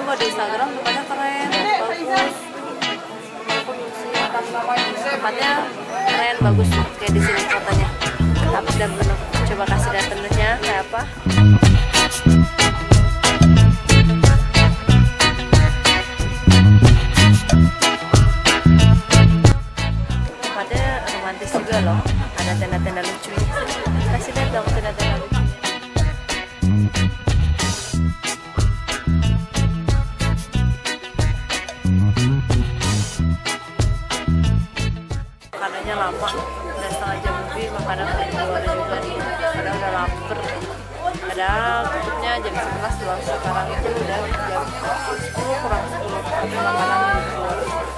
kok di Instagram tempatnya keren, bagus. Tempatnya keren, bagus kayak di sini fotonya. Tapi udah belum coba kasih datanya kayak apa. Tempatnya romantis juga loh. Ada tenda-tenda lucu. Kasih lihat dong tenda-tenda lucu. Makanannya lama, udah setengah jam lebih makanan keluar juga nih. Kadang udah lapar. Kadang tutupnya jam 11 doang. Sekarang itu udah jam 10 kurang 10. Tapi makanan udah keluar.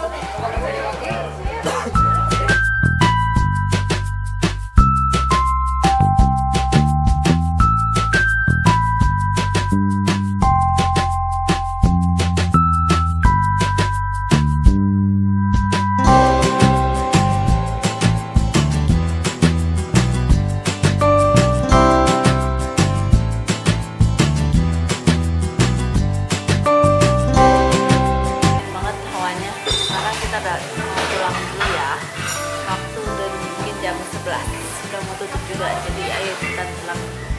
Pulang dulu ya, waktu udah mungkin jam 11 sudah mau tutup juga, jadi ayo kita pulang.